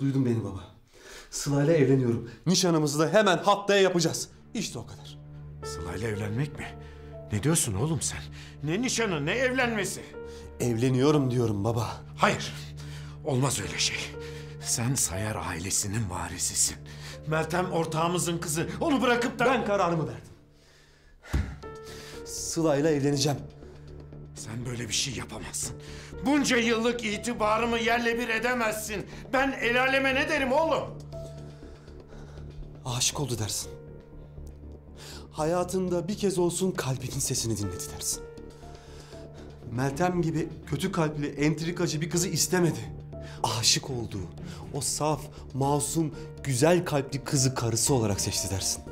Duydun beni baba. Sıla'yla evleniyorum. Nişanımızı da hemen haftaya yapacağız. İşte o kadar. Sıla'yla evlenmek mi? Ne diyorsun oğlum sen? Ne nişanı, ne evlenmesi? Evleniyorum diyorum baba. Hayır, olmaz öyle şey. Sen Sayar ailesinin varisisin. Meltem ortağımızın kızı. Onu bırakıp da... Ben kararımı verdim. Sıla'yla evleneceğim. Sen böyle bir şey yapamazsın. Bunca yıllık itibarımı yerle bir edemezsin. Ben el aleme ne derim oğlum? Aşık oldu dersin. Hayatında bir kez olsun kalbinin sesini dinledi dersin. Meltem gibi kötü kalpli, entrikacı bir kızı istemedi. Aşık olduğu, o saf, masum, güzel kalpli kızı karısı olarak seçti dersin.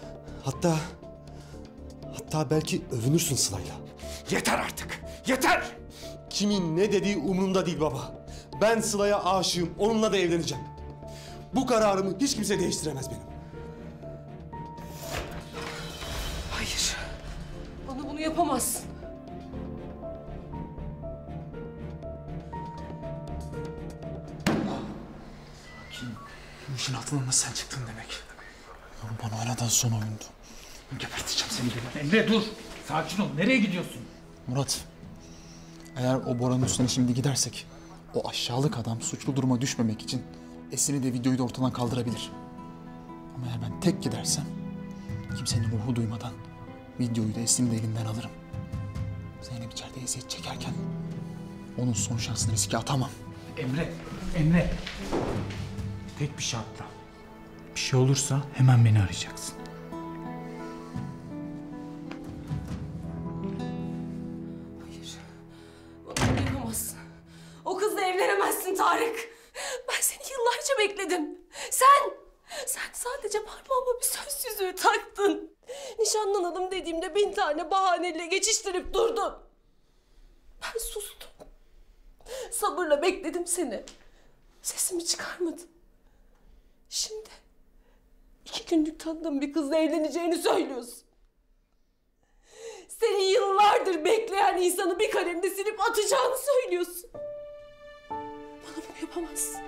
Hatta belki övünürsün Sıla'yla. Yeter artık, yeter! Kimin ne dediği umurumda değil baba. Ben Sıla'ya aşığım, onunla da evleneceğim. Bu kararımı hiç kimse değiştiremez benim. Hayır. Bana bunu yapamazsın. Bu işin altından da sen çıktın demek. Bana oynadan son oyundu. Geberteceğim seni ben. Emre dur. Sakin ol. Nereye gidiyorsun? Murat, eğer o Bora'nın üstüne şimdi gidersek o aşağılık adam suçlu duruma düşmemek için Esin'i de videoyu da ortadan kaldırabilir. Ama eğer ben tek gidersem kimsenin ruhu duymadan videoyu da Esin'i de elinden alırım. Zeynep içeride eziyet çekerken onun son şansını riske atamam. Emre. Tek bir şartla. Bir şey olursa hemen beni arayacaksın. Hayır. Bana bunu yapamazsın. O kızla evlenemezsin Tarık. Ben seni yıllarca bekledim. Sen sadece parmağıma bir söz yüzüğü taktın. Nişanlanalım dediğimde 1000 tane bahaneyle geçiştirip durdun. Ben sustum. Sabırla bekledim seni. Sesimi çıkarmadım. Şimdi 2 günlük tanıdığım bir kızla evleneceğini söylüyorsun. Seni yıllardır bekleyen insanı bir kalemde silip atacağını söylüyorsun. Bana bunu yapamazsın.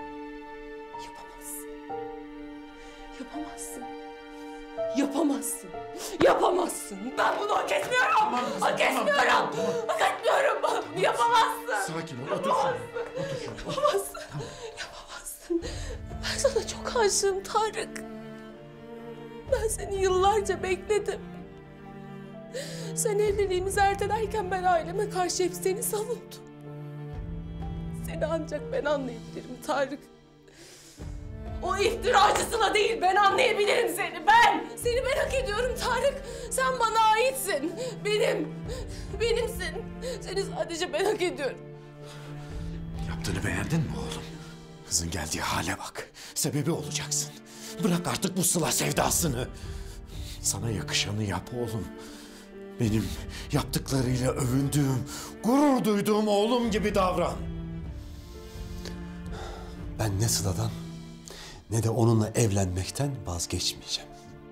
Yapamazsın. Ben bunu hak etmiyorum. Hak etmiyorum. Bana bunu yapamazsın. Sakin ol, otur şuraya. Yapamazsın. Ben sana çok aşığım Tarık. Ben seni yıllarca bekledim. Sen evliliğimizi ertelerken ben aileme karşı hep seni savundum. Seni ancak ben anlayabilirim Tarık. O iftiracısına değil, ben anlayabilirim seni, ben! Seni ben hak ediyorum Tarık. Sen bana aitsin. Benimsin. Seni sadece ben hak ediyorum. Yaptığını beğendin mi oğlum? Kızın geldiği hale bak. Sebebi olacaksın. Bırak artık bu Sıla sevdasını. Sana yakışanı yap oğlum. Benim yaptıklarıyla övündüğüm, gurur duyduğum oğlum gibi davran. Ben ne Sıla'dan ne de onunla evlenmekten vazgeçmeyeceğim.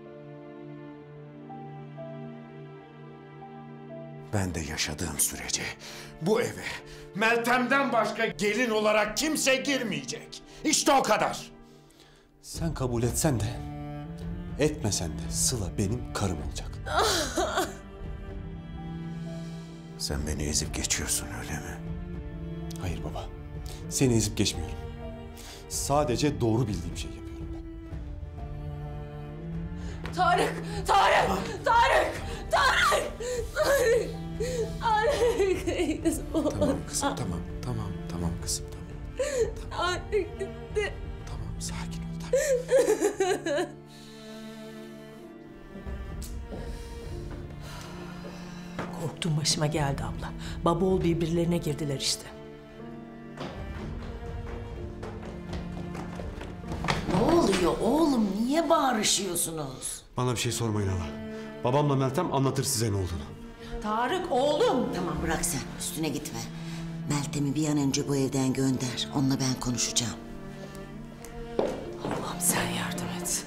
Ben de yaşadığım sürece bu eve Meltem'den başka gelin olarak kimse girmeyecek. İşte o kadar. Sen kabul etsen de etmesen de Sıla benim karım olacak. Sen beni ezip geçiyorsun öyle mi? Hayır baba. Seni ezip geçmiyorum. Sadece doğru bildiğim şeyi yapıyorum ben. Tarık! Tamam kızım, tamam kızım, tamam. Tarık gitti. Tamam, sakin ol, tamam. Korktuğum başıma geldi abla. Baba oğul birbirlerine girdiler işte. Ne oluyor oğlum? Niye bağırışıyorsunuz? Bana bir şey sormayın hala. Babamla Meltem anlatır size ne olduğunu. Tarık oğlum! Tamam bırak sen. Üstüne gitme. Meltem'i bir an önce bu evden gönder. Onunla ben konuşacağım. Allah'ım sen yardım et.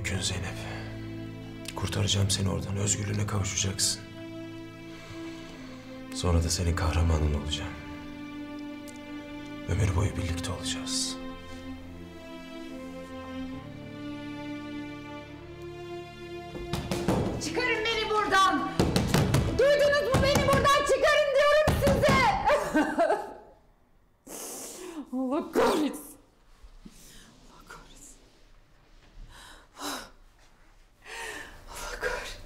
büyük gün Zeynep. Kurtaracağım seni oradan. Özgürlüğüne kavuşacaksın. Sonra da senin kahramanın olacağım. Ömür boyu birlikte olacağız. Çıkarın beni buradan! Duydunuz mu, beni buradan çıkarın diyorum size! Allah kahretsin! Allah kahretsin! Allah kahretsin!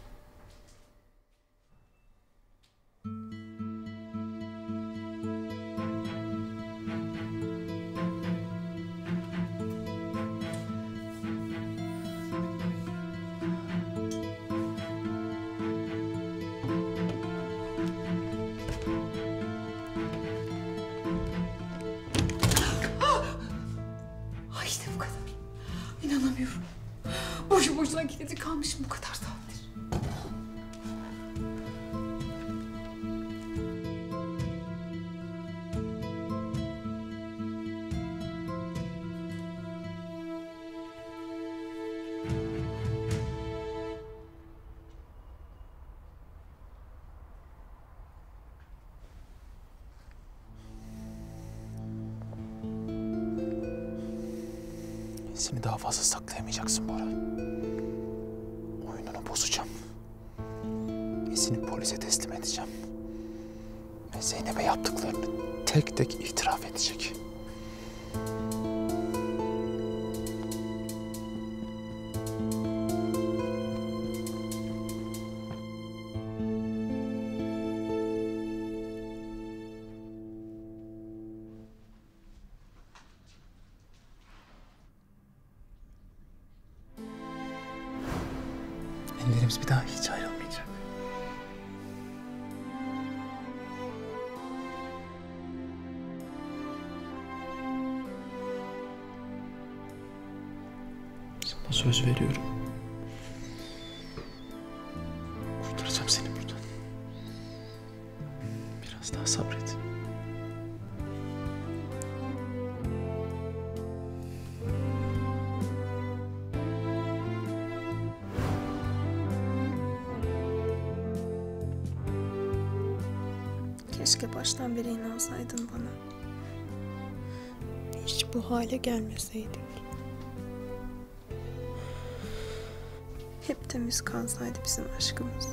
Ay işte bu kadar. İnanamıyorum. Boşu boşuna kilitli kalmışım bu kadar saattir. Seni daha fazla saklayamayacaksın Bora. Oyununu bozacağım. Esin'i polise teslim edeceğim. Ve Zeynep'e yaptıklarını tek tek itiraf edecek. Ellerimiz bir daha hiç ayrılmayacak. Sana söz veriyorum. Kurtaracağım seni buradan. Biraz daha sabret. Keşke baştan beri inansaydın bana. Hiç bu hale gelmeseydik. Hep temiz kalsaydı bizim aşkımız.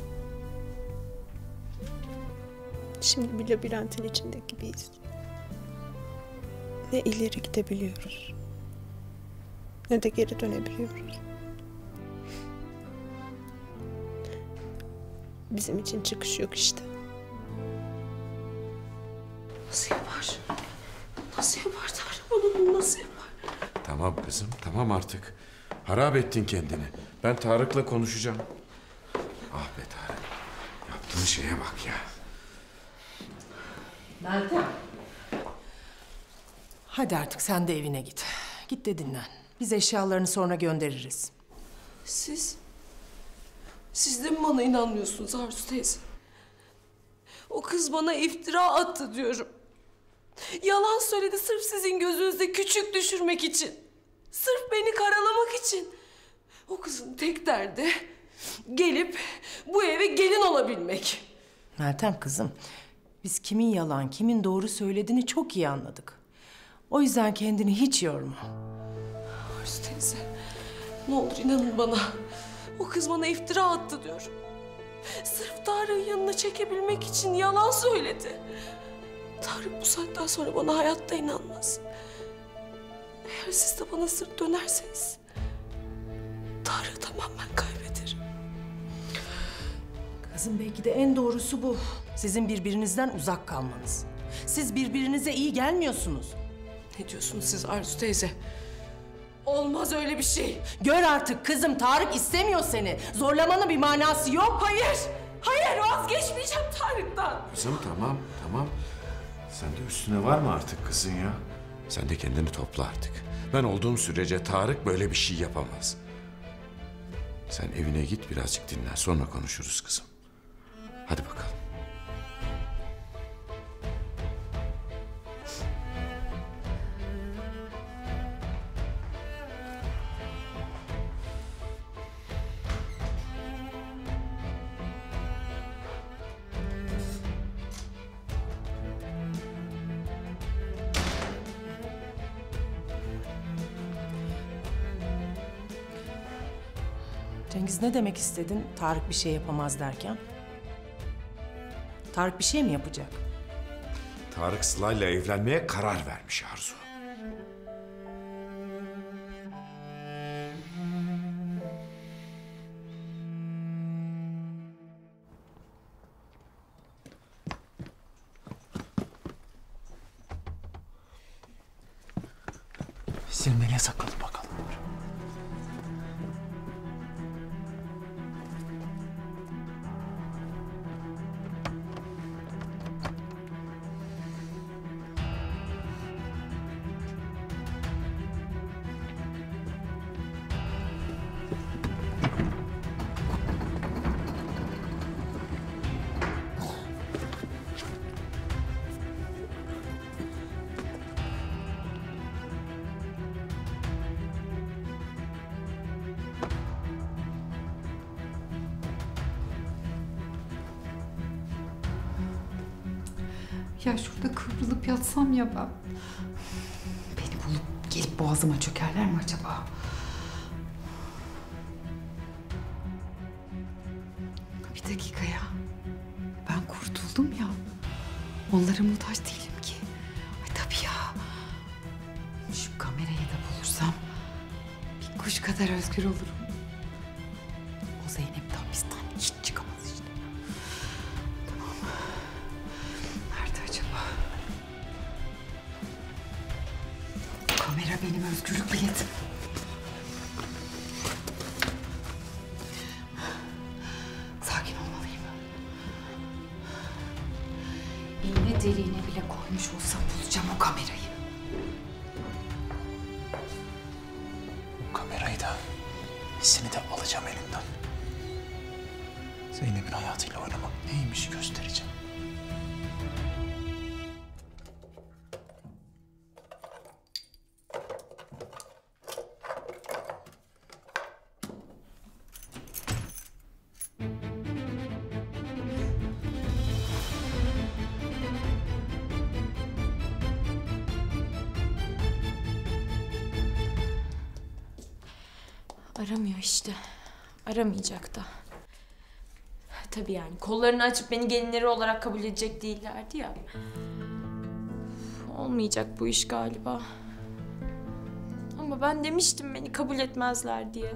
Şimdi bir labirentin içinde gibiyiz. Ne ileri gidebiliyoruz, ne de geri dönebiliyoruz. Bizim için çıkış yok işte. Nasıl yapar? Nasıl yapar Tanrım, onu nasıl yapar? Tamam kızım, tamam artık. Harap ettin kendini. Ben Tarık'la konuşacağım. Ah be Tarık. Yaptığın şeye bak ya. Meltem. Hadi artık sen de evine git. Git de dinlen. Biz eşyalarını sonra göndeririz. Siz de mi bana inanmıyorsunuz Arzu teyze? O kız bana iftira attı diyorum. Yalan söyledi sırf sizin gözünüzde küçük düşürmek için. Sırf beni karalamak için. O kızın tek derdi gelip bu eve gelin olabilmek. Meltem kızım, biz kimin yalan, kimin doğru söylediğini çok iyi anladık. O yüzden kendini hiç yorma. Arzu teyze, ne olur inanın bana. O kız bana iftira attı diyorum. Sırf Tarık'ın yanına çekebilmek için yalan söyledi. Tarık bu saatten sonra bana hayatta inanmaz. Eğer siz de bana sırt dönerseniz Tarık'ı tamamen kaybederim. Kızım belki de en doğrusu bu. Sizin birbirinizden uzak kalmanız. Siz birbirinize iyi gelmiyorsunuz. Ne diyorsunuz siz Arzu teyze? Olmaz öyle bir şey. Gör artık kızım, Tarık istemiyor seni. Zorlamanın bir manası yok. Hayır, hayır vazgeçmeyeceğim Tarık'tan. Kızım tamam, tamam. Sen de üstüne var mı artık kızın ya? Sen de kendini topla artık. Ben olduğum sürece Tarık böyle bir şey yapamaz. Sen evine git birazcık dinlen. Sonra konuşuruz kızım. Hadi bakalım. Cengiz, ne demek istedin Tarık bir şey yapamaz derken? Tarık bir şey mi yapacak? Tarık Sıla'yla evlenmeye karar vermiş Arzu. Selim nereye sakladın bakalım? Ya şurada kıvrılıp yatsam ya ben. Beni bulup gelip boğazıma çökerler mi acaba? Bir dakika ya. Ben kurtuldum ya. Onlara muhtaç değilim ki. Ay tabii ya. Şu kamerayı da bulursam bir kuş kadar özgür olurum. O Zeynep de hapisten hiç çıkamaz işte. Tamam. Nerede acaba? Kamera benim özgürlük biletim. Sakin olmalıyım. İğne deliğine bile koymuş olsam bulacağım o kamerayı. O kamerayı da, hissini de alacağım elinden. Zeynep'in hayatıyla oynamak neymiş göstereceğim. Aramıyor işte. Aramayacak da. Tabii yani kollarını açıp beni gelinleri olarak kabul edecek değillerdi ya. Olmayacak bu iş galiba. Ama ben demiştim beni kabul etmezler diye.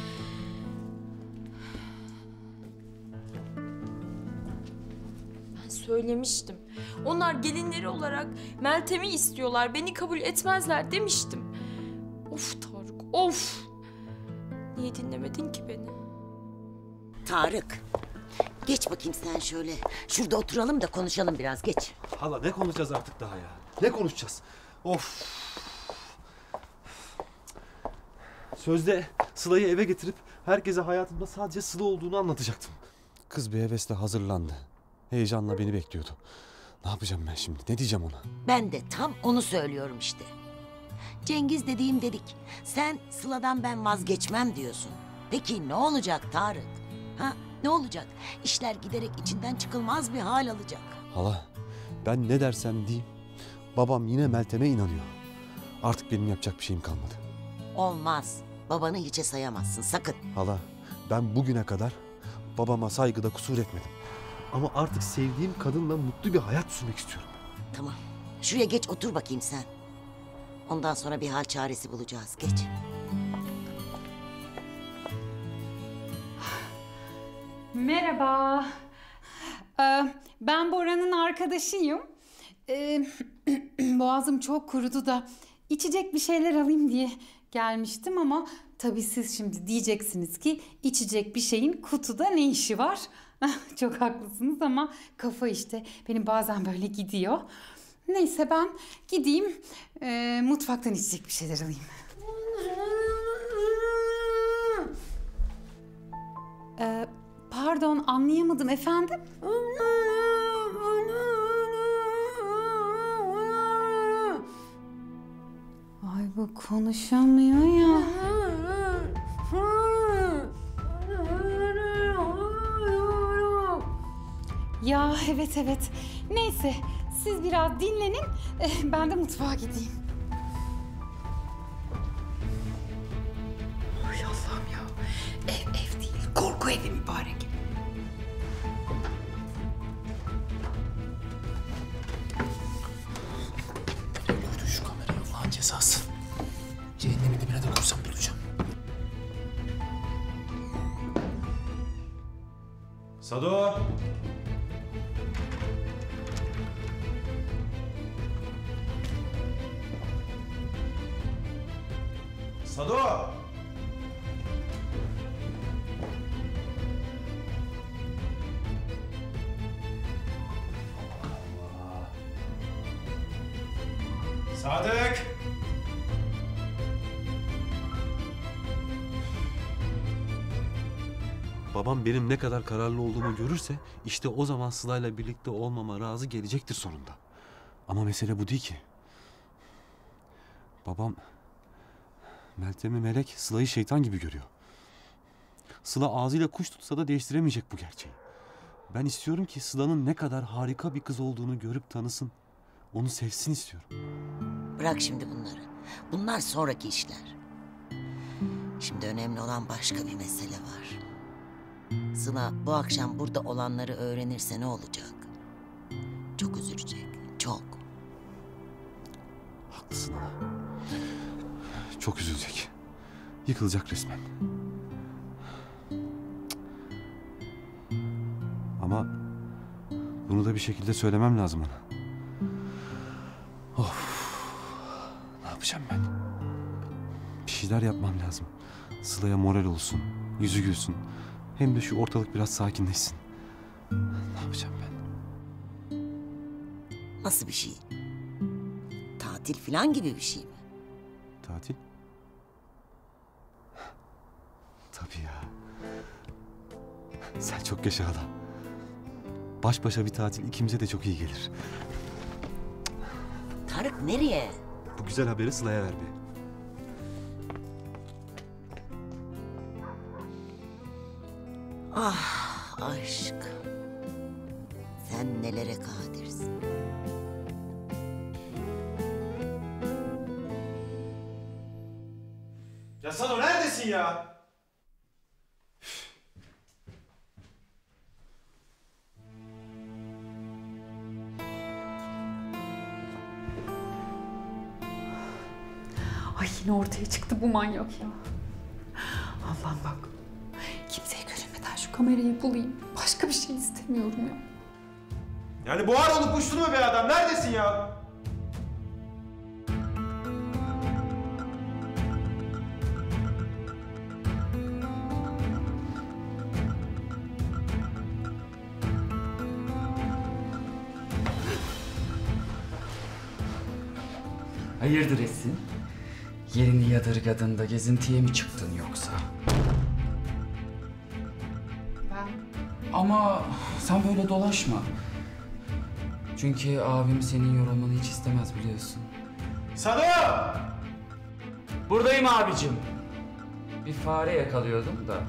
Ben söylemiştim. Onlar gelinleri olarak Meltem'i istiyorlar. Beni kabul etmezler demiştim. Of Tarık, of! Niye dinlemedin ki beni? Tarık. Geç bakayım sen şöyle. Şurada oturalım da konuşalım biraz. Geç. Hala ne konuşacağız artık daha ya? Ne konuşacağız? Of. Sözde Sıla'yı eve getirip herkese hayatımda sadece Sıla olduğunu anlatacaktım. Kız bir hevesle hazırlandı. Heyecanla beni bekliyordu. Ne yapacağım ben şimdi? Ne diyeceğim ona? Ben de tam onu söylüyorum işte. Cengiz dediğim dedik. Sen Sıla'dan ben vazgeçmem diyorsun. Peki ne olacak Tarık? Ha? Ne olacak? İşler giderek içinden çıkılmaz bir hal alacak. Hala ben ne dersem diyeyim babam yine Meltem'e inanıyor. Artık benim yapacak bir şeyim kalmadı. Olmaz. Babanı hiçe sayamazsın sakın. Hala ben bugüne kadar babama saygıda kusur etmedim. Ama artık sevdiğim kadınla mutlu bir hayat sürmek istiyorum. Tamam. Şuraya geç otur bakayım sen. Ondan sonra bir hal çaresi bulacağız. Geç. Merhaba. Ben Bora'nın arkadaşıyım. Boğazım çok kurudu da içecek bir şeyler alayım diye gelmiştim ama tabii siz şimdi diyeceksiniz ki içecek bir şeyin kutuda ne işi var? Çok haklısınız ama kafa işte benim bazen böyle gidiyor. Neyse ben gideyim mutfaktan içecek bir şeyler alayım. Pardon anlayamadım efendim. Ay bu konuşamıyor ya. Ya evet. Neyse siz biraz dinlenin. Ben de mutfağa gideyim. Ay Allah'ım ya. Ev değil. Haydi mübarek. Koydun şu kamerayı Allah'ın cezası. Cehennemin dibine de koysam bulacağım. Sado! Sado! Sadık! Babam benim ne kadar kararlı olduğumu görürse işte o zaman Sıla'yla birlikte olmama razı gelecektir sonunda. Ama mesele bu değil ki. Babam Meltem'i melek, Sıla'yı şeytan gibi görüyor. Sıla ağzıyla kuş tutsa da değiştiremeyecek bu gerçeği. Ben istiyorum ki Sıla'nın ne kadar harika bir kız olduğunu görüp tanısın. Onu sevsin istiyorum. Bırak şimdi bunları. Bunlar sonraki işler. Şimdi önemli olan başka bir mesele var. Sıla bu akşam burada olanları öğrenirse ne olacak? Çok üzülecek, çok. Haklısın ana. Çok üzülecek. Yıkılacak resmen. Ama bunu da bir şekilde söylemem lazım ona. Of. Ne yapacağım ben? Bir şeyler yapmam lazım. Sıla'ya moral olsun, yüzü gülsün. Hem de şu ortalık biraz sakinleşsin. Ne yapacağım ben? Nasıl bir şey? Tatil falan gibi bir şey mi? Tatil? Tabii ya. Sen çok yaşa hala. Baş başa bir tatil ikimize de çok iyi gelir. Tarık nereye? Bu güzel haberi Sıla'ya vermeye. Ah aşk. Sen nelere kadirsin. Ya Sado neredesin ya? Ay yine ortaya çıktı bu manyak ya. Allah'ım bak. Kimseye görünmeden şu kamerayı bulayım. Başka bir şey istemiyorum ya. Yani buhar olup uçtun mu be adam? Neredesin ya? Hayırdır Esin? Yerini yadırgadığında gezintiye mi çıktın yoksa? Ben... Ama sen böyle dolaşma. Çünkü abim senin yorulmanı hiç istemez biliyorsun. Sado! Buradayım abicim. Bir fare yakalıyordum da.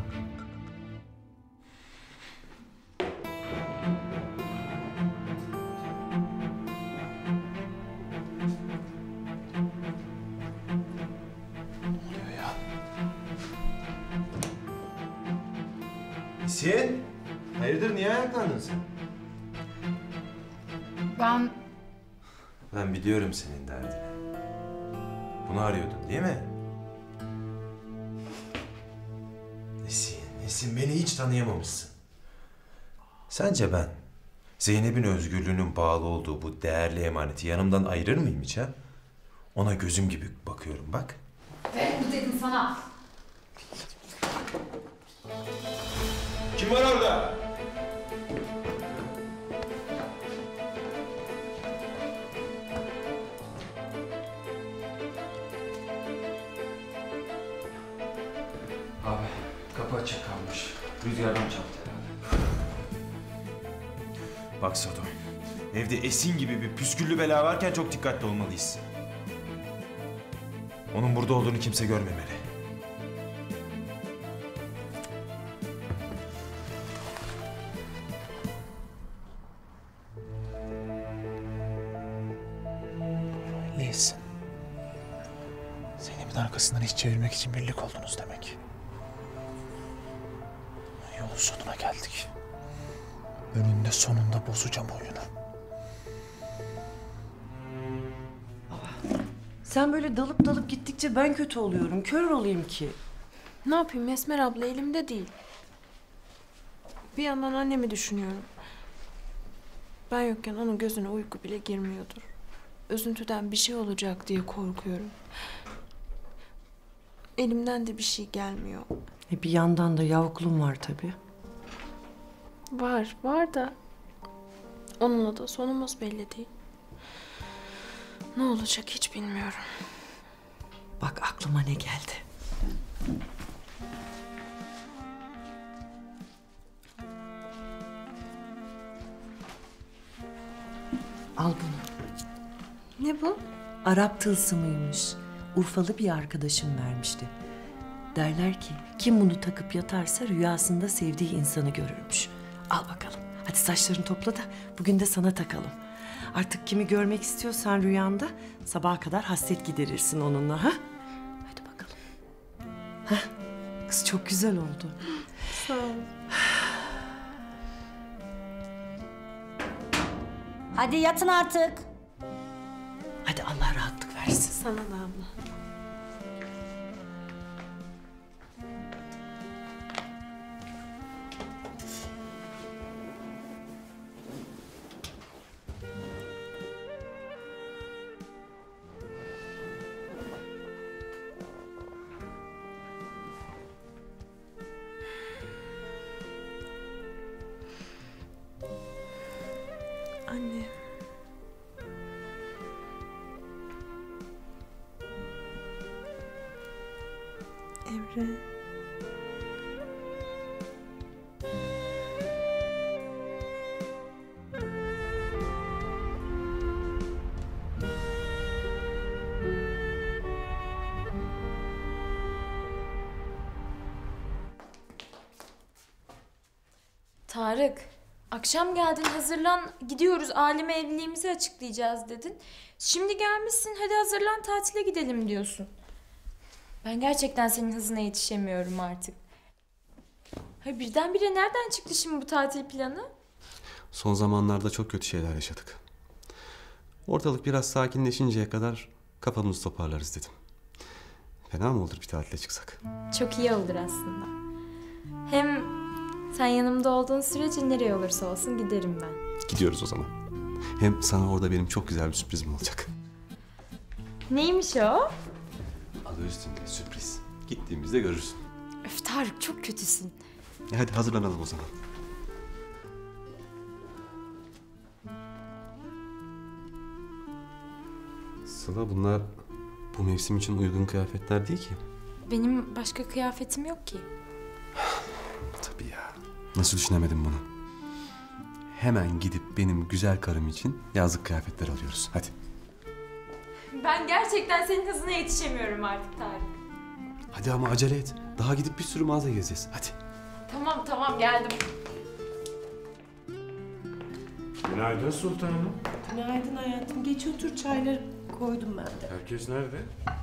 Esin? Hayırdır niye ayaklandın sen? Ben biliyorum senin derdini. Bunu arıyordun değil mi? Nesin beni hiç tanıyamamışsın. Sence ben Zeynep'in özgürlüğünün bağlı olduğu bu değerli emaneti yanımdan ayırır mıyım hiç ha? Ona gözüm gibi bakıyorum bak. Ver bunu dedim sana. Kim var orada? Abi kapı açık kalmış. Rüzgardan çarptı herhalde. Bak Sado, evde Esin gibi bir püsküllü bela varken çok dikkatli olmalıyız. Onun burada olduğunu kimse görmemeli. Değilsin. Zeynep'in arkasından iş çevirmek için birlik oldunuz demek. İyi oldu. Sonuna geldik. Önünde sonunda bozacağım oyunu. Sen böyle dalıp dalıp gittikçe ben kötü oluyorum. Kör olayım ki. Ne yapayım Esmer abla, elimde değil. Bir yandan annemi düşünüyorum. Ben yokken onun gözüne uyku bile girmiyordur. Üzüntüden bir şey olacak diye korkuyorum. Elimden de bir şey gelmiyor. Bir yandan da yavukluğum var tabii. Var da onunla da sonumuz belli değil. Ne olacak hiç bilmiyorum. Bak aklıma ne geldi. Al bunu. Ne bu? Arap tılsımıymış. Urfalı bir arkadaşım vermişti. Derler ki kim bunu takıp yatarsa rüyasında sevdiği insanı görürmüş. Al bakalım. Hadi saçlarını topla da bugün de sana takalım. Artık kimi görmek istiyorsan rüyanda sabaha kadar hasret giderirsin onunla, ha? Hadi bakalım. Ha? Kız çok güzel oldu. Sağ ol. Hadi yatın artık. Hadi Allah rahatlık versin. Sana da abla. Anne. Emre. Tarık, akşam geldin, hazırlan, gidiyoruz, aleme evliliğimizi açıklayacağız dedin. Şimdi gelmişsin, hadi hazırlan, tatile gidelim diyorsun. Ben gerçekten senin hızına yetişemiyorum artık. Hayır, birdenbire nereden çıktı şimdi bu tatil planı? Son zamanlarda çok kötü şeyler yaşadık. Ortalık biraz sakinleşinceye kadar kafamızı toparlarız dedim. Fena mı olur bir tatile çıksak? Çok iyi olur aslında. Hem sen yanımda olduğun sürece nereye olursa olsun giderim ben. Gidiyoruz o zaman. Hem sana orada benim çok güzel bir sürprizim olacak. Neymiş o? Adı üstünde sürpriz. Gittiğimizde görürsün. Öf Tarık, çok kötüsün. Hadi hazırlanalım o zaman. Sıla, bunlar bu mevsim için uygun kıyafetler değil ki. Benim başka kıyafetim yok ki. Tabii ya. Nasıl düşünemedim bunu? Hemen gidip benim güzel karım için yazlık kıyafetler alıyoruz. Hadi. Ben gerçekten senin hızına yetişemiyorum artık Tarık. Hadi ama acele et. Daha gidip bir sürü mağaza gezeceğiz. Hadi. Tamam geldim. Günaydın sultanım. Günaydın hayatım. Geç otur, çayları koydum ben de. Herkes nerede?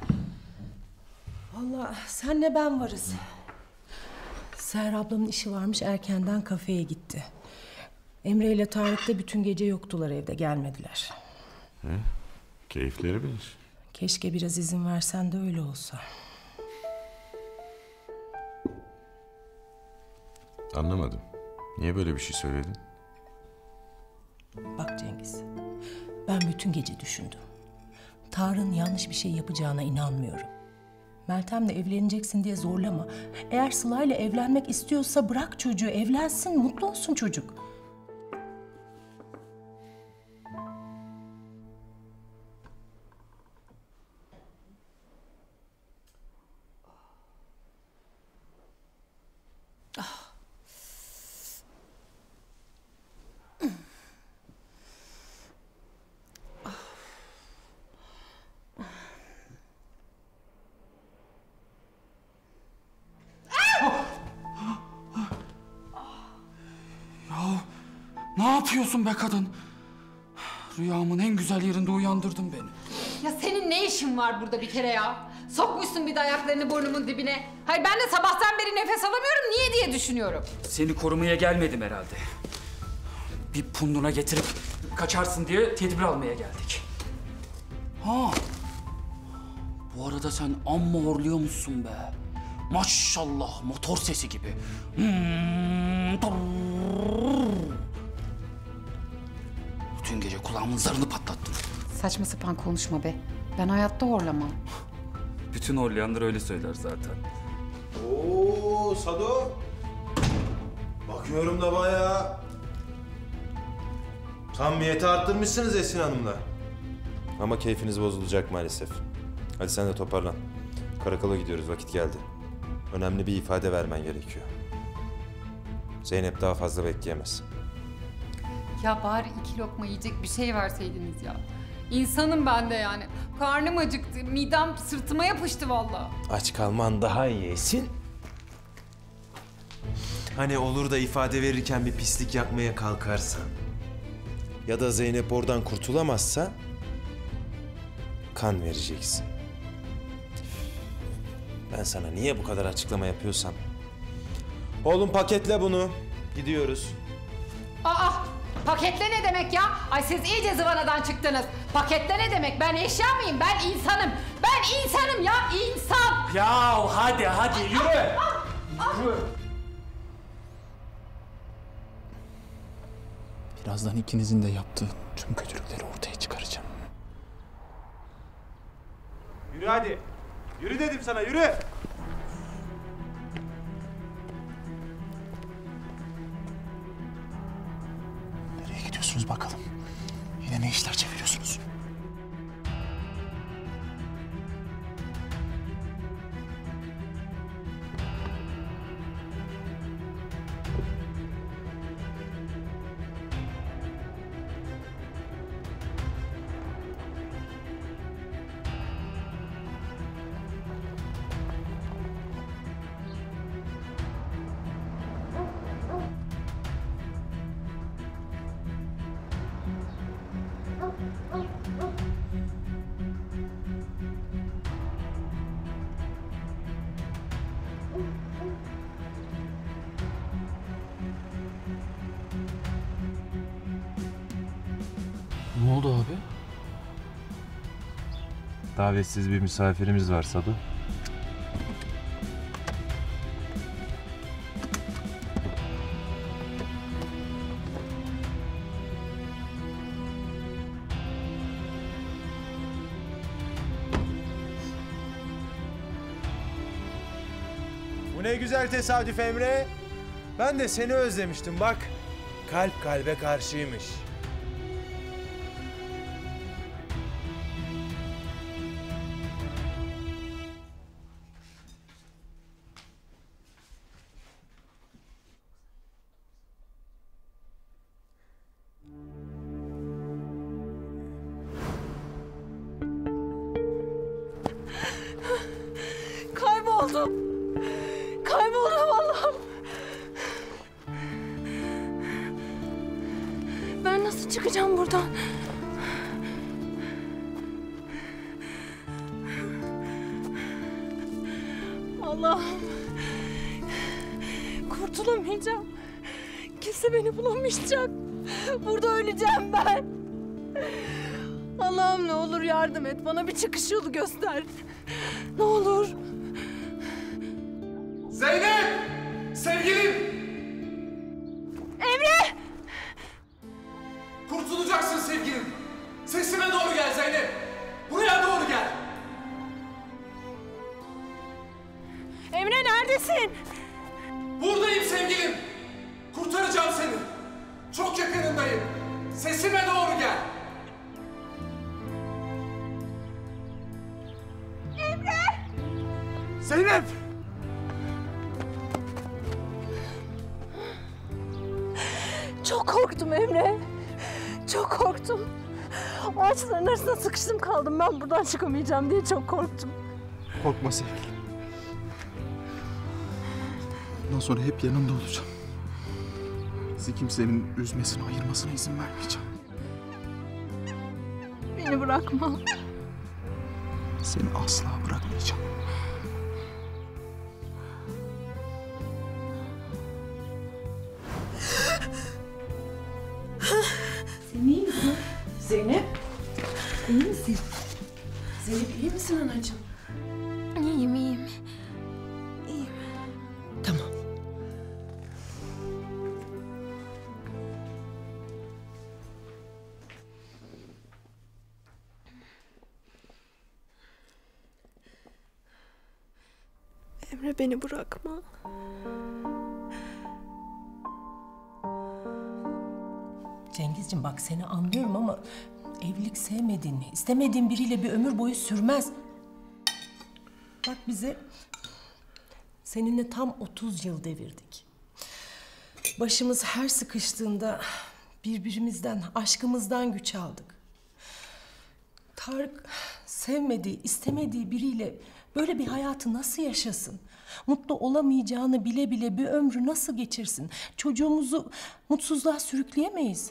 Vallahi senle ben varız. Seher ablamın işi varmış, erkenden kafeye gitti. Emre ile Tarık da bütün gece yoktular evde, gelmediler. Keyifleri bilir. Keşke biraz izin versen de öyle olsa. Anlamadım. Niye böyle bir şey söyledin? Bak Cengiz, ben bütün gece düşündüm. Tarık'ın yanlış bir şey yapacağına inanmıyorum. Meltem'le evleneceksin diye zorlama. Eğer Sıla'yla evlenmek istiyorsa bırak çocuğu, evlensin, mutlu olsun çocuk. Ne yapıyorsun be kadın? Rüyamın en güzel yerinde uyandırdın beni. Ya senin ne işin var burada bir kere ya? Sokmuşsun bir de ayaklarını burnumun dibine. Hayır ben de sabahtan beri nefes alamıyorum. Niye diye düşünüyorum. Seni korumaya gelmedim herhalde. Bir punduna getirip kaçarsın diye tedbir almaya geldik. Ha. Bu arada sen amma horluyormuşsun be. Maşallah motor sesi gibi. Bütün gece kulağımın zarını patlattın. Saçma sapan konuşma be. Ben hayatta horlamam. Bütün horlayanlar öyle söyler zaten. Oo Sado. Bakıyorum da bayağı samimiyeti arttırmışsınız Esin Hanım'la. Ama keyfiniz bozulacak maalesef. Hadi sen de toparlan. Karakola gidiyoruz, vakit geldi. Önemli bir ifade vermen gerekiyor. Zeynep daha fazla bekleyemez. Ya bari 2 lokma yiyecek bir şey verseydiniz ya. İnsanım ben de yani. Karnım acıktı, midem sırtıma yapıştı vallahi. Aç kalman daha iyi Esin. Hani olur da ifade verirken bir pislik yapmaya kalkarsan ya da Zeynep oradan kurtulamazsa kan vereceksin. Ben sana niye bu kadar açıklama yapıyorsam. Oğlum paketle bunu. Gidiyoruz. Aa! Paketle ne demek ya? Ay siz iyice zıvanadan çıktınız. Paketle ne demek? Ben eşya mıyım? Ben insanım. Ben insanım ya, insan. Ya hadi yürü. Yürü. Birazdan ikinizin de yaptığı tüm kötülükleri ortaya çıkaracağım. Yürü hadi. Yürü dedim sana, yürü. Nereye gidiyorsunuz bakalım? Yine ne işler çeviriyorsunuz? Ne oldu abi? Davetsiz bir misafirimiz var Sado. Bu ne güzel tesadüf Emre. Ben de seni özlemiştim bak. Kalp kalbe karşıymış. Kayboldum. Kayboldum Allah'ım. Ben nasıl çıkacağım buradan? Allah'ım. Kurtulamayacağım. Kimse beni bulamayacak. Burada öleceğim ben. Allah'ım ne olur yardım et. Bana bir çıkış yolu göster. Ne olur. Zeynep! Sevgilim! Emre! Kurtulacaksın sevgilim. Sesime doğru gel Zeynep. Buraya doğru gel. Emre neredesin? Buradayım sevgilim. Kurtaracağım seni. Çok yakınındayım. Sesime doğru gel. Emre! Zeynep! Çok korktum Emre. Çok korktum. Ağaçların arasında sıkıştım kaldım. Ben buradan çıkamayacağım diye çok korktum. Korkma sevgilim. Bundan sonra hep yanında olacağım. Bizi kimsenin üzmesine, ayırmasına izin vermeyeceğim. Beni bırakma. Seni asla bırakmayacağım. Sen iyi misin? Zeynep? İyi misin? Zeynep iyi misin anacığım? İyiyim, iyiyim. Tamam. Emre beni bırakma. Cengizciğim bak seni anlıyorum ama evlilik sevmediğin, istemediğin biriyle bir ömür boyu sürmez. Bak bize seninle tam 30 yıl devirdik. Başımız her sıkıştığında birbirimizden, aşkımızdan güç aldık. Tarık sevmediği, istemediği biriyle böyle bir hayatı nasıl yaşasın? Mutlu olamayacağını bile bile bir ömrü nasıl geçirsin? Çocuğumuzu mutsuzluğa sürükleyemeyiz.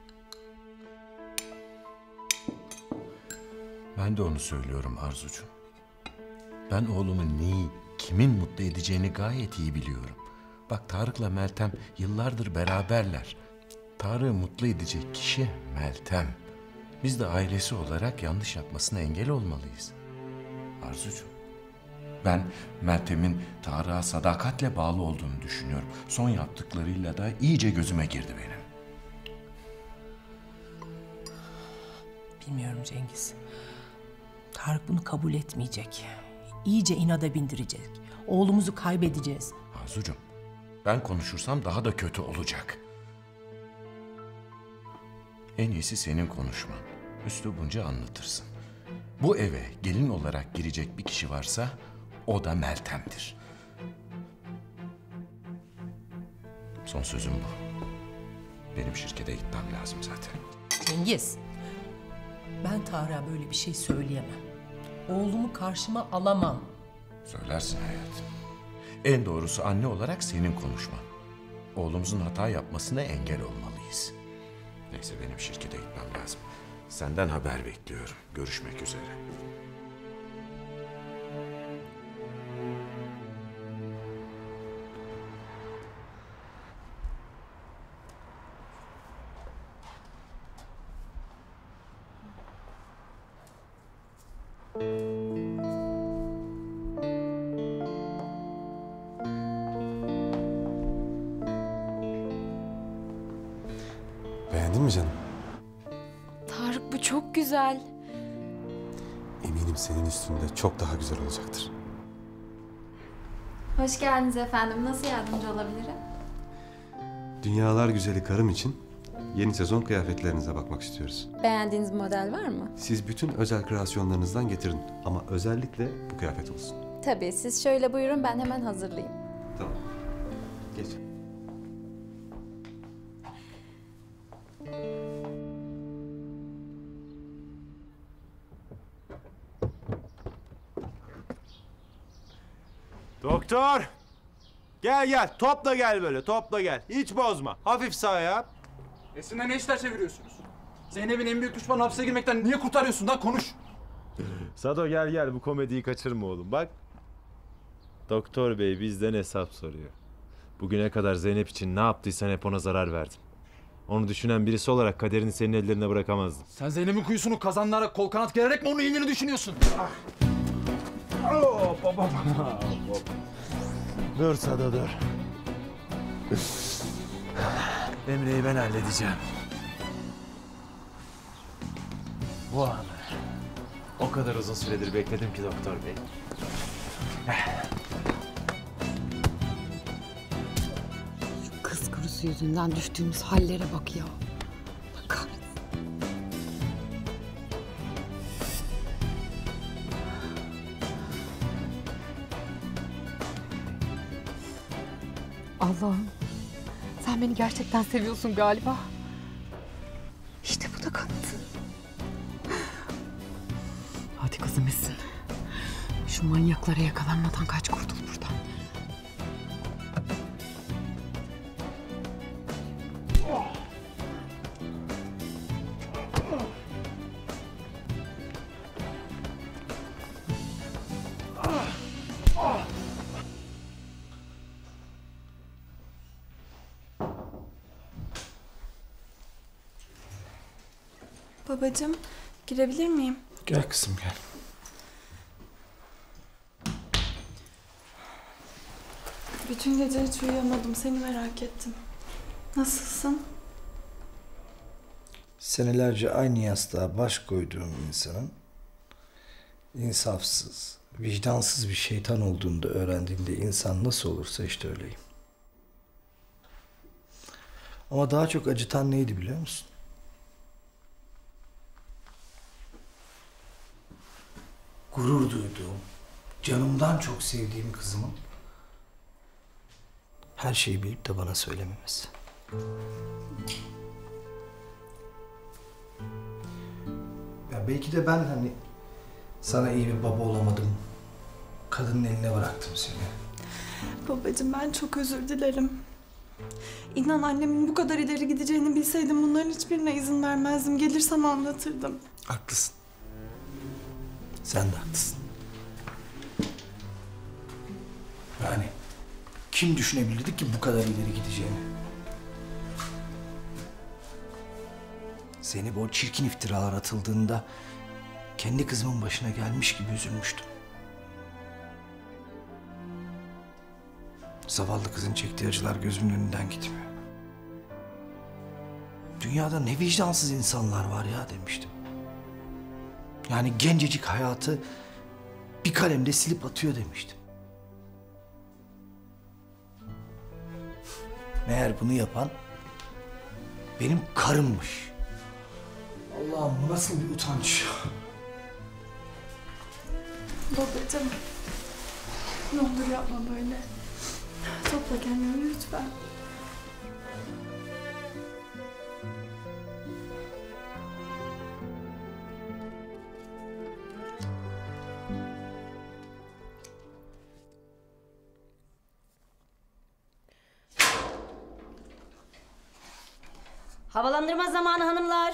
Ben de onu söylüyorum Arzucuğum. Ben oğlumun neyi, kimin mutlu edeceğini gayet iyi biliyorum. Bak Tarık'la Meltem yıllardır beraberler. Tarık'ı mutlu edecek kişi Meltem. Biz de ailesi olarak yanlış yapmasına engel olmalıyız. Arzucuğum, ben Meltem'in Tarık'a sadakatle bağlı olduğunu düşünüyorum. Son yaptıklarıyla da iyice gözüme girdi benim. Bilmiyorum Cengiz. Tarık bunu kabul etmeyecek. İyice inada bindirecek. Oğlumuzu kaybedeceğiz. Arzucuğum, ben konuşursam daha da kötü olacak. En iyisi senin konuşman. Üslubunca anlatırsın. Bu eve gelin olarak girecek bir kişi varsa o da Meltem'dir. Son sözüm bu. Benim şirkete gitmem lazım zaten. Cengiz, ben Tarık'a böyle bir şey söyleyemem. Oğlumu karşıma alamam. Söylersin hayatım. En doğrusu anne olarak senin konuşman. Oğlumuzun hata yapmasına engel olmalıyız. Neyse benim şirkete gitmem lazım. Senden haber bekliyorum. Görüşmek üzere. Beğendin mi canım? Tarık bu çok güzel. Eminim senin üstünde çok daha güzel olacaktır. Hoş geldiniz efendim. Nasıl yardımcı olabilirim? Dünyalar güzeli karım için yeni sezon kıyafetlerinize bakmak istiyoruz. Beğendiğiniz model var mı? Siz bütün özel kreasyonlarınızdan getirin ama özellikle bu kıyafet olsun. Tabii. Siz şöyle buyurun, ben hemen hazırlayayım. Tamam. Geç. Doktor! Gel topla gel böyle topla gel. Hiç bozma. Hafif sağ yap. Esin'le ne işler çeviriyorsunuz? Zeynep'in en büyük düşmanı hapse girmekten niye kurtarıyorsun lan, konuş. Sado gel bu komediyi kaçırma oğlum bak. Doktor bey bizden hesap soruyor. Bugüne kadar Zeynep için ne yaptıysan hep ona zarar verdin. Onu düşünen birisi olarak kaderini senin ellerine bırakamazdım. Sen Zeynep'in kuyusunu kazanlara kol kanat gererek mi onun iyiliğini düşünüyorsun? Dur Sado dur. Emre'yi ben halledeceğim. Bu anı o kadar uzun süredir bekledim ki doktor bey. Şu kız kurusu yüzünden düştüğümüz hallere bak ya. Allah kahretsin. Allah'ım, sen beni gerçekten seviyorsun galiba. İşte bu da kanıtı. Hadi kızım Esin. Şu manyaklara yakalanmadan kaç, kurtul buradan. Babacığım, girebilir miyim? Gel kızım gel. Bütün gece hiç uyuyamadım. Seni merak ettim. Nasılsın? Senelerce aynı yastığa baş koyduğum insanın insafsız, vicdansız bir şeytan olduğunu da öğrendiğinde insan nasıl olursa işte öyleyim. Ama daha çok acıtan neydi biliyor musun? Gurur duyduğum, canımdan çok sevdiğim kızımın her şeyi bilip de bana söylememesi. Ya belki de ben hani sana iyi bir baba olamadım. Kadının eline bıraktım seni. Babacığım ben çok özür dilerim. İnan annemin bu kadar ileri gideceğini bilseydim bunların hiçbirine izin vermezdim. Gelir sana anlatırdım. Haklısın. Sen de haklısın. Yani kim düşünebilirdi ki bu kadar ileri gideceğini? Seni bu çirkin iftiralar atıldığında kendi kızımın başına gelmiş gibi üzülmüştüm. Zavallı kızın çektiği acılar gözümün önünden gitmiyor. Dünyada ne vicdansız insanlar var ya demiştim. Yani gencecik hayatı bir kalemde silip atıyor demiştim. Meğer bunu yapan benim karımmış. Allah'ım bu nasıl bir utanç. Babacığım, ne olur yapma böyle. Topla kendini lütfen. Havalandırma zamanı hanımlar.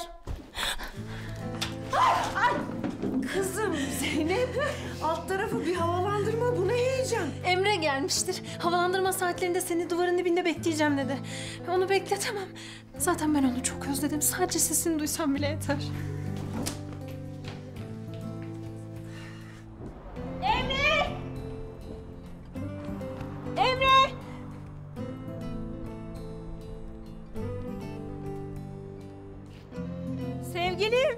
Ay! Kızım Zeynep, alt tarafı bir havalandırma, bu ne heyecan? Emre gelmiştir. Havalandırma saatlerinde seni duvarın dibinde bekleyeceğim dedi. Onu bekletemem. Zaten ben onu çok özledim. Sadece sesini duysam bile yeter. Emre! Emre! Sevgilim!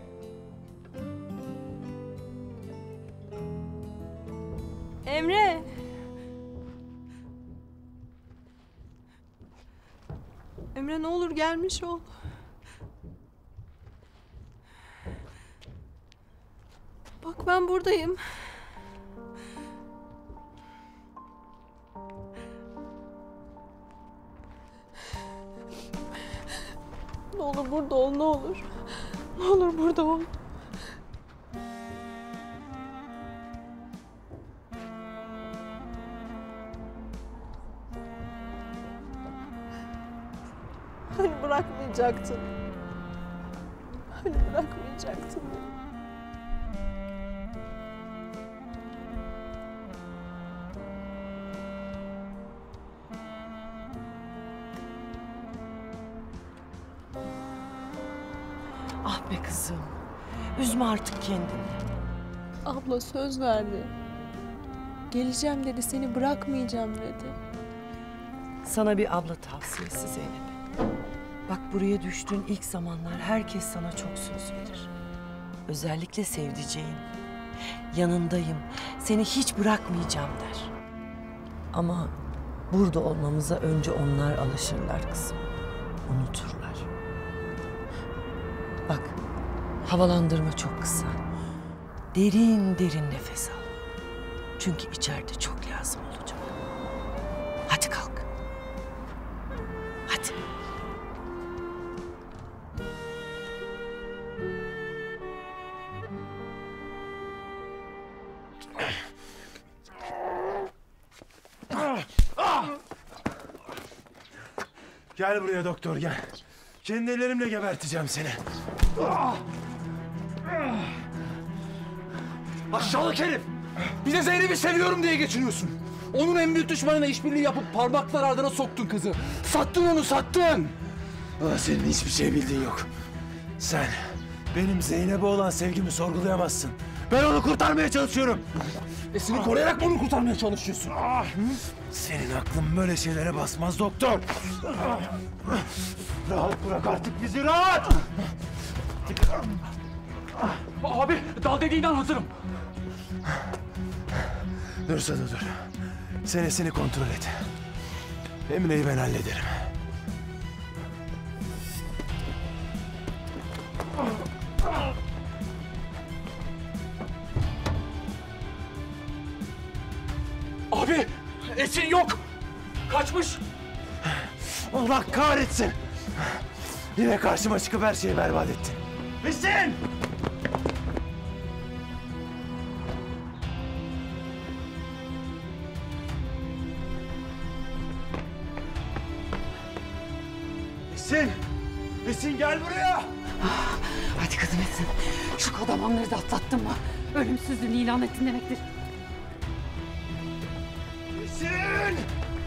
Emre! Emre ne olur gelmiş ol. Bak ben buradayım. Ne olur burada ol, ne olur. Ne olur burada ol. Hani bırakmayacaktın. Hani bırakmayacaktın. Ah be kızım. Üzme artık kendini. Abla söz verdi. Geleceğim dedi, seni bırakmayacağım dedi. Sana bir abla tavsiyesi Zeynep. Bak buraya düştüğün ilk zamanlar herkes sana çok söz verir. Özellikle sevdiceğin. Yanındayım, seni hiç bırakmayacağım der. Ama burada olmamıza önce onlar alışırlar kızım. Unuturlar. Bak, havalandırma çok kısa. Derin derin nefes al. Çünkü içeride çok lazım olacak. Hadi kalk. Hadi. Gel buraya doktor gel. Kendi ellerimle geberteceğim seni. Aşağılık herif! Bize Zeynep'i seviyorum diye geçiniyorsun. Onun en büyük düşmanına işbirliği yapıp parmaklar ardına soktun kızı. Sattın onu, sattın! Senin hiçbir şey bildiğin yok. Sen Benim Zeynep'e olan sevgimi sorgulayamazsın. Ben onu kurtarmaya çalışıyorum. Esin'i koruyarak mı onu kurtarmaya çalışıyorsun? Senin aklın böyle şeylere basmaz doktor. Rahat bırak artık bizi, rahat! Abi dal dediğinden hazırım. Dur Sadu dur. Sen Esin'i kontrol et. Emre'yi ben hallederim. Abi Esin yok. Kaçmış. Allah kahretsin. Yine karşıma çıkıp her şeyi berbat ettin. Esin! Esin! Esin gel buraya! Hadi kızım Esin. Şu kodamanları da atlattın mı? Ölümsüzlüğünü ilan ettin demektir. Esin!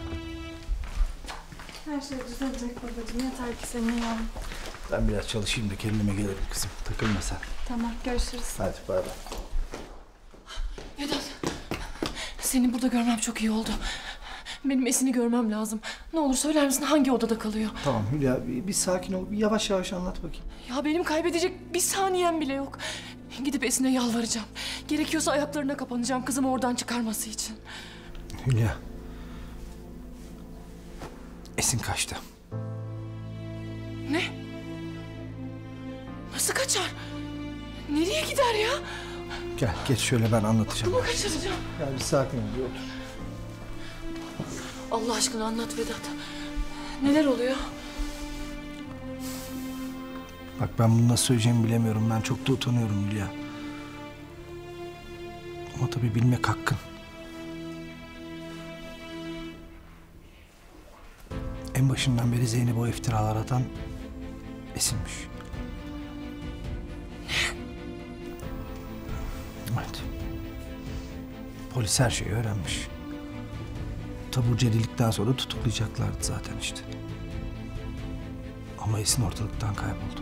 Her şey düzelecek babacığım. Yeter ki senin yan. Ben biraz çalışayım da kendime gelirim kızım. Takılma sen. Tamam, görüşürüz. Hadi bay bay. Vedat, seni burada görmem çok iyi oldu. Benim Esin'i görmem lazım. Ne olur söyler misin hangi odada kalıyor? Tamam Hülya bir sakin ol. Bir yavaş yavaş anlat bakayım. Ya benim kaybedecek bir saniyem bile yok. Gidip Esin'e yalvaracağım. Gerekiyorsa ayaklarına kapanacağım kızımı oradan çıkarması için. Hülya. Esin kaçtı. Ne? Nasıl kaçar? Nereye gider ya? Gel geç şöyle ben anlatacağım. Aklımı kaçıracağım. Gel bir sakin ol bir otur. Allah aşkına anlat Vedat. Neler oluyor? Bak ben bunu nasıl söyleyeceğimi bilemiyorum. Ben çok da utanıyorum Hülya. Ama tabii bilmek hakkın. En başından beri Zeynep'e o iftiralar atan Esin'miş. Evet. Polis her şeyi öğrenmiş. Taburcu edildikten sonra tutuklayacaklardı zaten işte. Ama Esin ortalıktan kayboldu.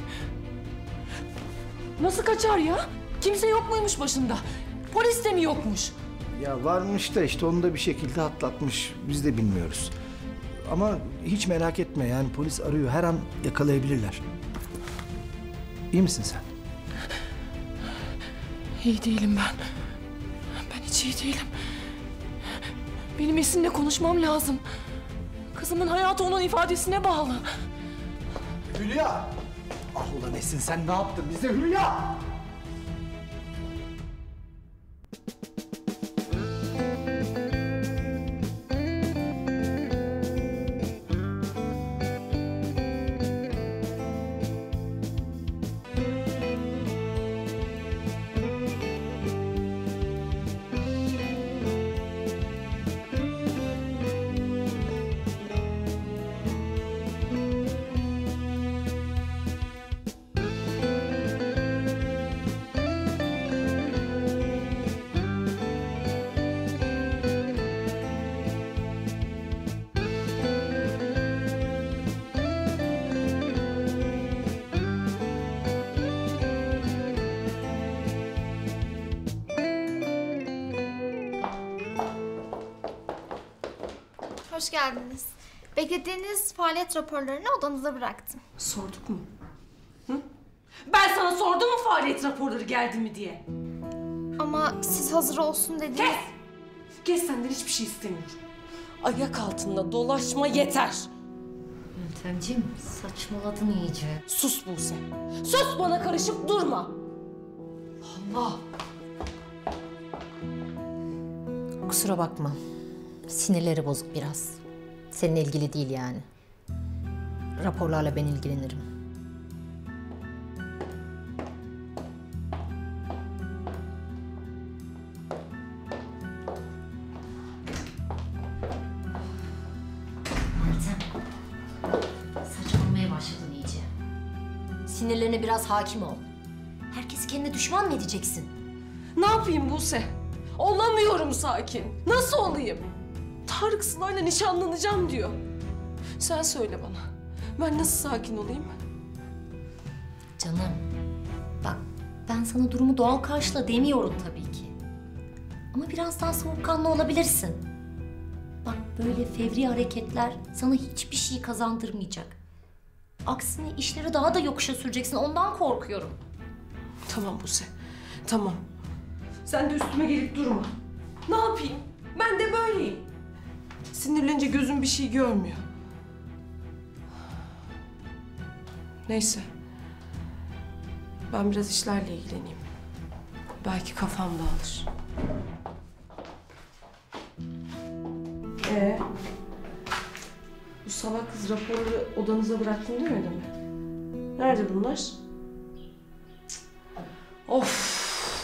Nasıl kaçar ya? Kimse yok muymuş başında? Polis de mi yokmuş? Ya varmış da işte onu da bir şekilde atlatmış. Biz de bilmiyoruz. Ama hiç merak etme yani polis arıyor. Her an yakalayabilirler. İyi misin sen? İyi değilim ben. Ben hiç iyi değilim. Benim Esin'le konuşmam lazım. Kızımın hayatı onun ifadesine bağlı. Hülya! Ah ulan Esin sen ne yaptın bize Hülya? Hoş geldiniz. Beklediğiniz faaliyet raporlarını odanıza bıraktım. Sorduk mu? Hı? Ben sana sordum mu faaliyet raporları geldi mi diye? Ama siz hazır olsun dediniz. Kes! Kes senden hiçbir şey istemiyorum. Ayak altında dolaşma yeter. Meltemciğim saçmaladın iyice. Sus Buse. Sus bana karışıp durma. Allah. Kusura bakma. Sinirleri bozuk biraz. Seninle ilgili değil yani. Raporlarla ben ilgilenirim. Meltem. Saçmalamaya başladın iyice. Sinirlerine biraz hakim ol. Herkesi kendine düşman mı edeceksin? Ne yapayım Buse? Olamıyorum sakin. Nasıl olayım? Tarık Sıla'yla nişanlanacağım diyor. Sen söyle bana. Ben nasıl sakin olayım? Canım, Ben sana durumu doğal karşıla demiyorum tabii ki. Ama biraz daha soğukkanlı olabilirsin. Bak böyle fevri hareketler sana hiçbir şey kazandırmayacak. Aksine işleri daha da yokuşa süreceksin. Ondan korkuyorum. Tamam Buse, tamam. Sen de üstüme gelip durma. Ne yapayım? Ben de böyleyim. Sinirlenince gözüm bir şey görmüyor. Neyse. Ben biraz işlerle ilgileneyim. Belki kafam dağılır. Bu salak kız raporları odanıza bıraktım demedi mi? Nerede bunlar? Cık. Of!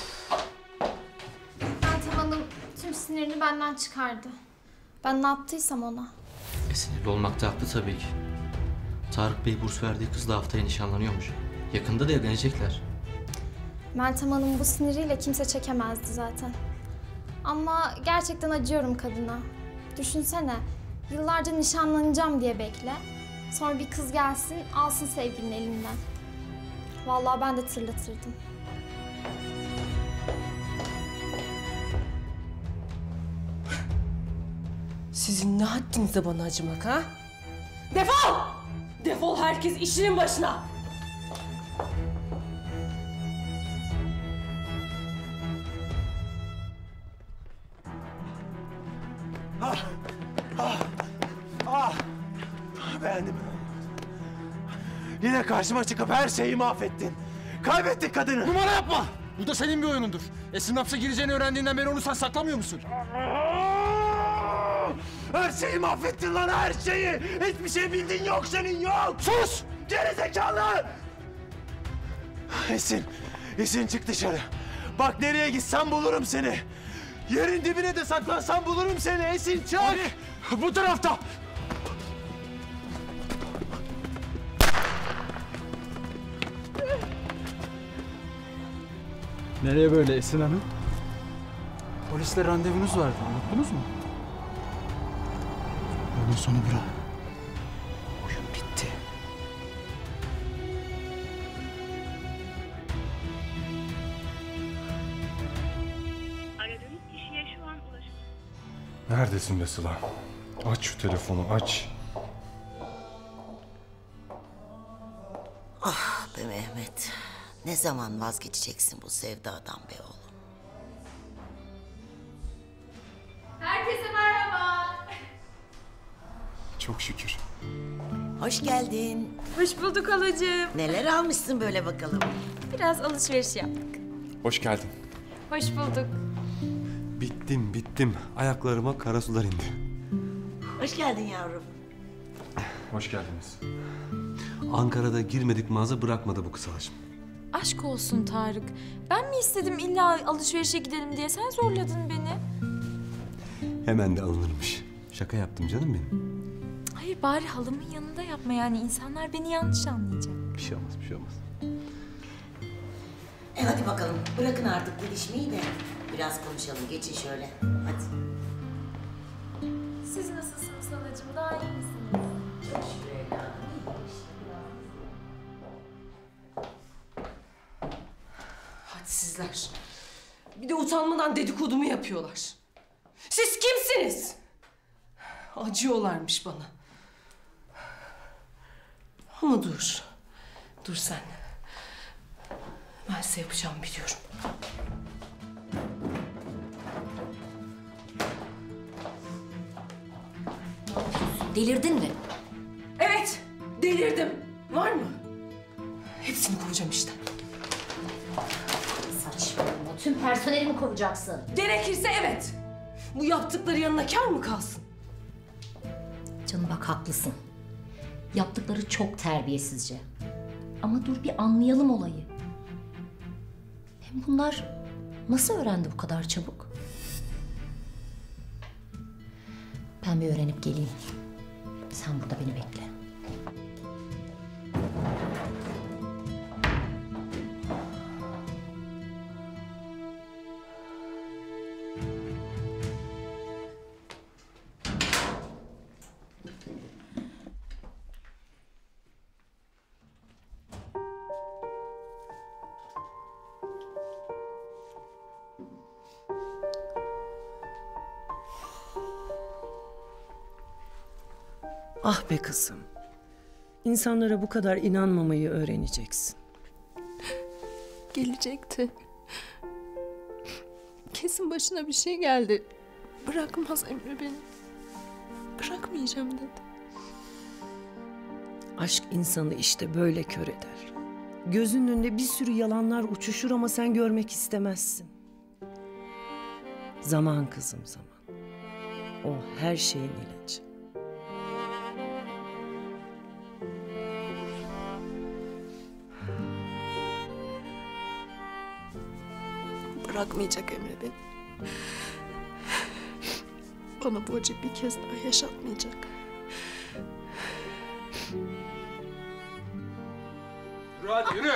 Meltem Hanım tüm sinirini benden çıkardı. Ben ne yaptıysam ona. Sinirli olmakta haklı tabii ki. Tarık Bey burs verdiği kızla haftaya nişanlanıyormuş. Yakında da evlenecekler. Meltem Hanım bu siniriyle kimse çekemezdi zaten. Ama gerçekten acıyorum kadına. Düşünsene, yıllarca nişanlanacağım diye bekle. Sonra bir kız gelsin, alsın sevgilinin elinden. Vallahi ben de tırlatırdım. Sizin ne haddinize bana acımak ha? Defol! Defol herkes işinin başına! Beğendim. Yine karşıma çıkıp her şeyi mahvettin. Kaybettik kadını. Numara yapma. Bu da senin bir oyunundur. Esin hapse gireceğini öğrendiğinden beri onu sen saklamıyor musun? Her şeyi mahvettin lan, her şeyi. Hiçbir şey bildiğin yok senin, yok. Sus! Gerizekalı! Esin çık dışarı. Bak nereye gitsen bulurum seni. Yerin dibine de saklansam bulurum seni. Esin çık. Hadi. Bu tarafta. Nereye böyle Esin Hanım? Polisle randevunuz vardı. Unuttunuz mu? Onun sonu bura. Oyun bitti. Aradığınız kişiye şu an ulaşın. Neredesin be Sıla? Aç şu telefonu, aç. Ah be Mehmet. Ne zaman vazgeçeceksin bu sevdadan be oğlum? Herkese merhaba. Çok şükür. Hoş geldin. Hoş bulduk halacığım. Neler almışsın böyle bakalım? Biraz alışveriş yaptık. Hoş geldin. Hoş bulduk. Bittim. Ayaklarıma kara sular indi. Hoş geldin yavrum. Hoş geldiniz. Ankara'da girmedik mağaza bırakmadı bu kız Haşim. Aşk olsun Tarık. Ben mi istedim illa alışverişe gidelim diye? Sen zorladın beni. Hemen de alınırmış. Şaka yaptım canım benim. Hayır bari halamın yanında yapma yani. İnsanlar beni yanlış anlayacak. Bir şey olmaz. Hadi bakalım bırakın artık didişmeyi de biraz konuşalım. Geçin şöyle. Hadi. Siz nasılsınız halacığım? Daha iyi misiniz? Çok şükür evladım. Hadi sizler. Bir de utanmadan dedikodumu yapıyorlar. Siz kimsiniz? Acıyorlarmış bana. Ama dur. Dur sen. Ben size yapacağımı biliyorum. Delirdin mi? Evet, delirdim. Var mı? Hepsini kovacağım işte. Saçmalama. Tüm personeli mi kovacaksın? Gerekirse evet. Bu yaptıkları yanına kâr mı kalsın? Canım bak haklısın. Yaptıkları çok terbiyesizce. Ama dur bir anlayalım olayı. Hem bunlar nasıl öğrendi bu kadar çabuk? Ben bir öğrenip geleyim. Sen burada beni bekle. Ah be kızım. İnsanlara bu kadar inanmamayı öğreneceksin. Gelecekti. Kesin başına bir şey geldi. Bırakmaz Emre beni. Bırakmayacağım dedi. Aşk insanı işte böyle kör eder. Gözünün önünde bir sürü yalanlar uçuşur ama sen görmek istemezsin. Zaman kızım, zaman. O her şeyin ilacı. Bırakmayacak Emre beni. Bana bu acıyı bir kez daha yaşatmayacak. Yürü hadi yürü.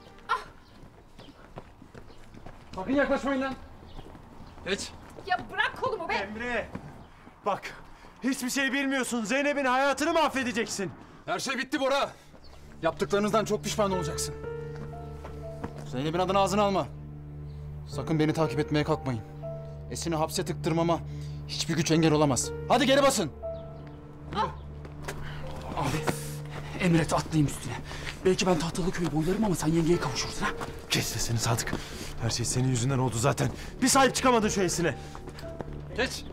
Sakın yaklaşmayın lan. Geç. Ya bırak kolumu be. Emre, bak hiçbir şey bilmiyorsun. Zeynep'in hayatını mahvedeceksin. Her şey bitti Bora. Yaptıklarınızdan çok pişman olacaksın. Zeynep'in adını ağzına alma. Sakın beni takip etmeye kalkmayın. Esin'i hapse tıktırmama hiçbir güç engel olamaz. Hadi geri basın. Abi emret atlayayım üstüne. Belki ben Tahtalıköy'ü boylarım ama sen yengeye kavuşursun ha. Kes sesini Sadık. Her şey senin yüzünden oldu zaten. Bir sahip çıkamadın şu Esin'e. Geç.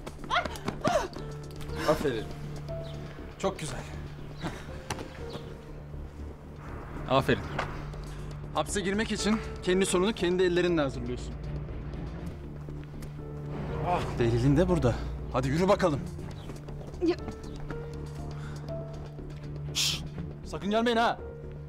Aferin. Çok güzel. Aferin. Hapse girmek için kendi sonunu kendi ellerinle hazırlıyorsun. Delilin de burada. Hadi yürü bakalım. Ya. Şşş, sakın gelmeyin ha.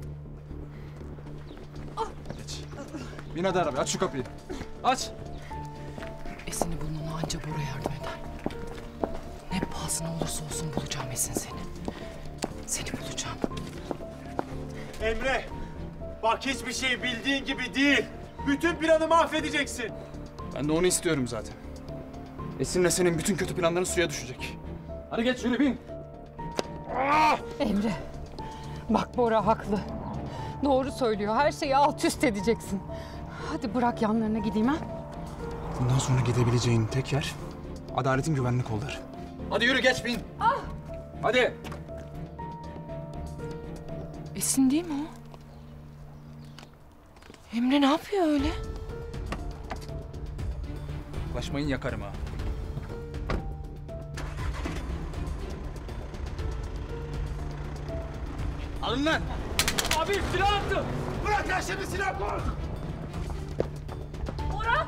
Geç. Bin hadi arabaya, aç şu kapıyı. Aç. Esin'i bulmama anca Bora yardım eder. Ne pahasına olursa olsun bulacağım Esin seni. Seni bulacağım. Emre, bak hiçbir şey bildiğin gibi değil. Bütün planı mahvedeceksin. Ben de onu istiyorum zaten. Esin'le senin bütün kötü planların suya düşecek. Hadi geç yürü bin. Emre, bak Bora haklı. Doğru söylüyor. Her şeyi alt üst edeceksin. Hadi bırak yanlarına gideyim ha. Bundan sonra gidebileceğin tek yer adaletin güvenlik kolları. Hadi yürü geç bin. Hadi. Esin değil mi o? Emre ne yapıyor öyle? Yaklaşmayın yakarım ha. Alın lan. Abi silah attı. Bırak lan şimdi silah koy. Bora!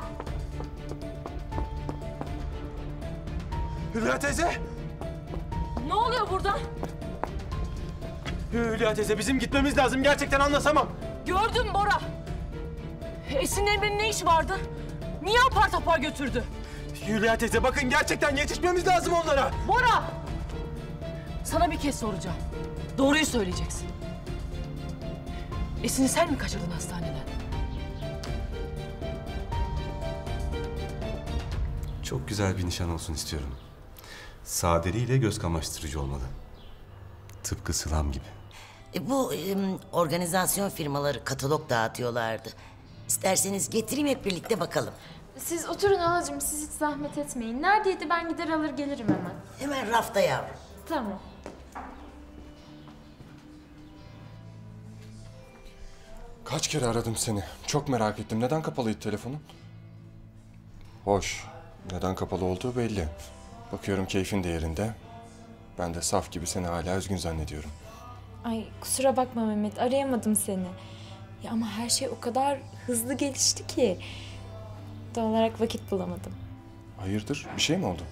Hülya teyze. Ne oluyor burada? Hülya teyze bizim gitmemiz lazım. Gerçekten anlasamam. Gördüm Bora. Esin'le Emre'nin ne işi vardı? Niye apar topar götürdü? Hülya teyze bakın gerçekten yetişmemiz lazım onlara. Bora! Sana bir kez soracağım. Doğruyu söyleyeceksin. Esin'i sen mi kaçırdın hastaneden? Çok güzel bir nişan olsun istiyorum. Sadeliyle göz kamaştırıcı olmalı. Tıpkı Sılam gibi. Bu organizasyon firmaları katalog dağıtıyorlardı. İsterseniz getireyim hep birlikte bakalım. Siz oturun halacığım, siz hiç zahmet etmeyin. Neredeydi, ben gider alır gelirim hemen. Hemen rafta yavrum. Tamam. Kaç kere aradım seni. Çok merak ettim. Neden kapalıydı telefonun? Hoş. Neden kapalı olduğu belli. Bakıyorum keyfin de yerinde. Ben de saf gibi seni hala üzgün zannediyorum. Ay kusura bakma Mehmet, arayamadım seni. Ya ama her şey o kadar hızlı gelişti ki. Doğal olarak vakit bulamadım. Hayırdır? Bir şey mi oldu?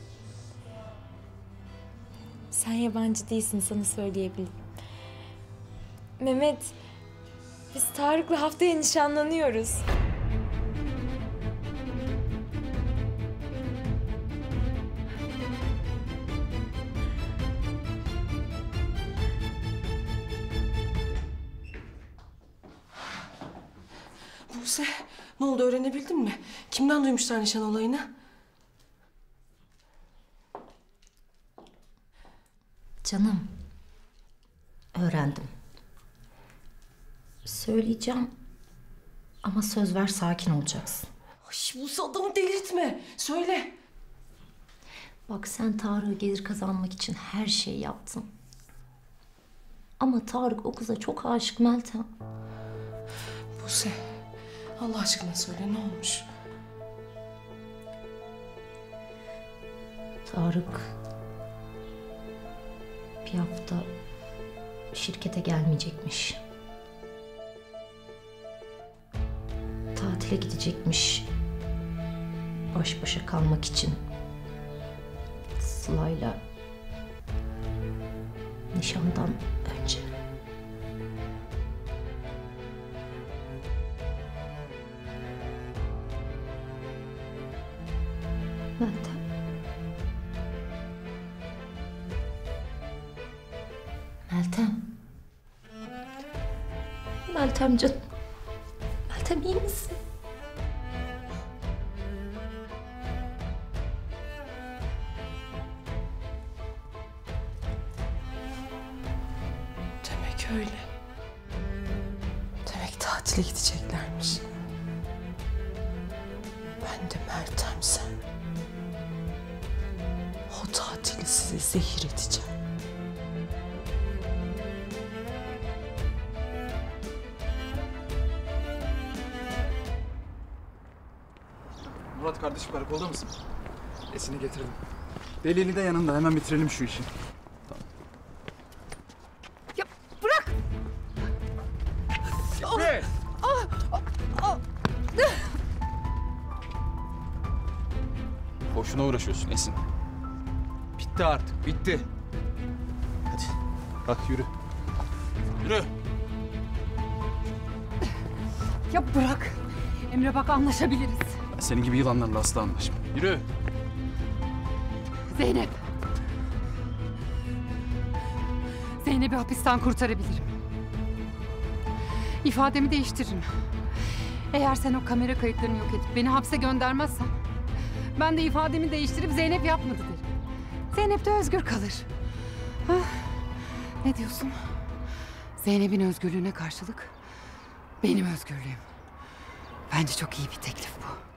Sen yabancı değilsin, sana söyleyebilirim. Mehmet, biz Tarık'la haftaya nişanlanıyoruz. Buse, ne oldu öğrenebildin mi? Kimden duymuşlar nişan olayını? Canım, öğrendim. Söyleyeceğim ama söz ver sakin olacaksın. Ay Buse adamı delirtme. Söyle. Bak sen Tarık'ı gelir kazanmak için her şeyi yaptın. Ama Tarık o kıza çok aşık Meltem. Buse, Allah aşkına söyle ne olmuş? Tarık bir hafta şirkete gelmeyecekmiş. Tatile gidecekmiş. Baş başa kalmak için. Sıla'yla nişandan önce. Meltem. Meltem. Meltem canım. Meltem iyi misin? Demek öyle. Demek tatile gideceklermiş. Ben de Meltem'sem o tatili size zehir edeceğim. Murat kardeşim karakolda mısın? Esin'i getirdim. Delili de yanında. Hemen bitirelim şu işi. Ya bırak! Gitme! Boşuna uğraşıyorsun Esin. Bitti artık, bitti. Hadi, kalk yürü. Yürü! Ya bırak! Emre bak anlaşabiliriz. Ben senin gibi yılanlarla asla anlaşmam. Yürü! Zeynep! Zeynep'i hapisten kurtarabilirim. İfademi değiştiririm. Eğer sen o kamera kayıtlarını yok edip beni hapse göndermezsen... ...ben de ifademi değiştirip Zeynep yapmadı derim. Zeynep de özgür kalır. Ha? Ne diyorsun? Zeynep'in özgürlüğüne karşılık benim özgürlüğüm. Bence çok iyi bir teklif bu.